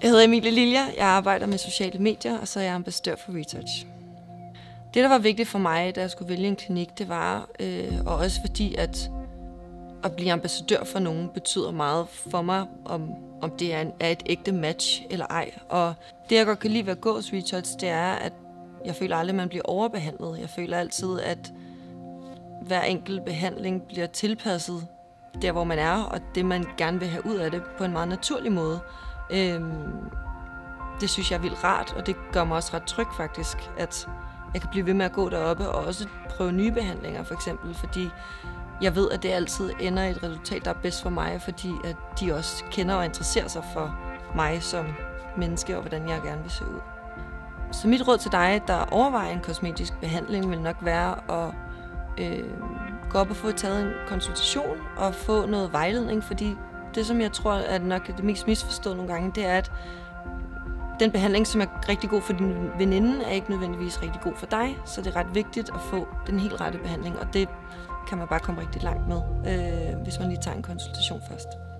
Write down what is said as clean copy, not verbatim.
Jeg hedder Emilie Lilja, jeg arbejder med sociale medier, og så er jeg ambassadør for Retouch. Det, der var vigtigt for mig, da jeg skulle vælge en klinik, det var, og også fordi, at blive ambassadør for nogen betyder meget for mig, om det er et ægte match eller ej. Og det, jeg godt kan lide ved at gå hos Retouch, det er, at jeg føler aldrig, at man bliver overbehandlet. Jeg føler altid, at hver enkelt behandling bliver tilpasset der, hvor man er, og det, man gerne vil have ud af det på en meget naturlig måde. Det synes jeg er vildt rart, og det gør mig også ret tryg faktisk, at jeg kan blive ved med at gå deroppe og også prøve nye behandlinger for eksempel, fordi jeg ved, at det altid ender i et resultat, der er bedst for mig, fordi at de også kender og interesserer sig for mig som menneske og hvordan jeg gerne vil se ud. Så mit råd til dig, der overvejer en kosmetisk behandling, vil nok være at gå op og få taget en konsultation og få noget vejledning, fordi det, som jeg tror er nok det mest misforstået nogle gange, det er, at den behandling, som er rigtig god for din veninde, er ikke nødvendigvis rigtig god for dig, så det er ret vigtigt at få den helt rette behandling, og det kan man bare komme rigtig langt med, hvis man lige tager en konsultation først.